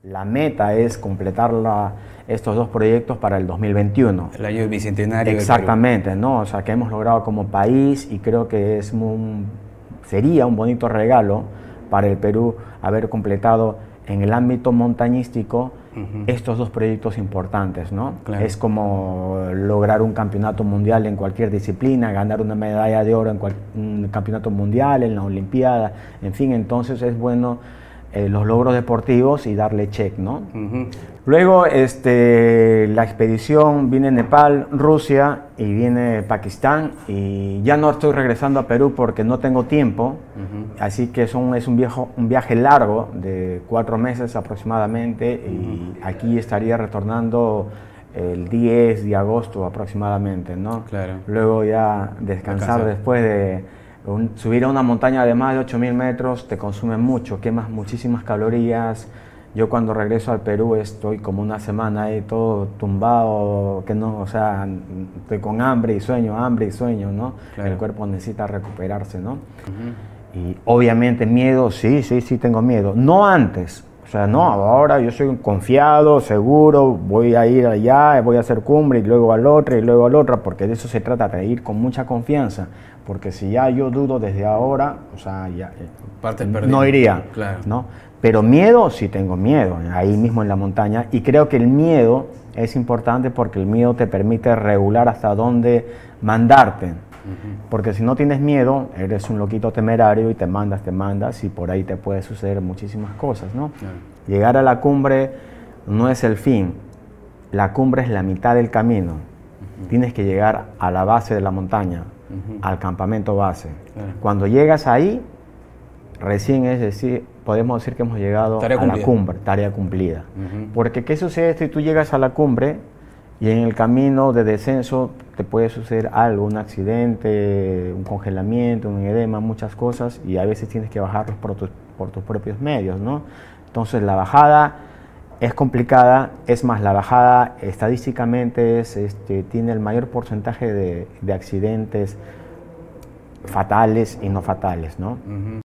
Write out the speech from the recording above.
La meta es completar estos dos proyectos para el 2021. El año bicentenario. Exactamente, ¿no? O sea, que hemos logrado como país y creo que sería un bonito regalo para el Perú haber completado en el ámbito montañístico estos dos proyectos importantes, ¿no? Claro. Es como lograr un campeonato mundial en cualquier disciplina, ganar una medalla de oro en un campeonato mundial, en la Olimpiada, en fin, entonces es bueno los logros deportivos y darle check, ¿no? Luego la expedición viene Nepal, Rusia y viene Pakistán, y ya no estoy regresando a Perú porque no tengo tiempo, así que es un viaje largo de 4 meses aproximadamente, y aquí estaría retornando el 10 de agosto aproximadamente, ¿no? Claro. Luego ya descansar después de subir a una montaña de más de 8000 metros, te consume mucho, quemas muchísimas calorías. Yo cuando regreso al Perú estoy como una semana ahí todo tumbado, que no, o sea, estoy con hambre y sueño, ¿no? Claro. El cuerpo necesita recuperarse, ¿no? Y obviamente miedo, sí tengo miedo. No antes, o sea, no, ahora yo soy confiado, seguro, voy a ir allá, voy a hacer cumbre y luego al otro y luego al otro, porque de eso se trata, de ir con mucha confianza. Porque si ya yo dudo desde ahora, o sea, ya no iría, claro, ¿no? Pero miedo, sí tengo miedo, ahí mismo en la montaña, y creo que el miedo es importante porque el miedo te permite regular hasta dónde mandarte. Porque si no tienes miedo, eres un loquito temerario y te mandas y por ahí te puede suceder muchísimas cosas, ¿no? Claro. Llegar a la cumbre no es el fin, la cumbre es la mitad del camino. Tienes que llegar a la base de la montaña, al campamento base. Cuando llegas ahí, recién podemos decir que hemos llegado a la cumbre, tarea cumplida. Porque ¿qué sucede si tú llegas a la cumbre y en el camino de descenso te puede suceder algo, un accidente, un congelamiento, un edema, muchas cosas, y a veces tienes que bajarlos por tus propios medios, ¿no? Entonces la bajada es complicada, es más, la bajada estadísticamente tiene el mayor porcentaje de accidentes fatales y no fatales, ¿no?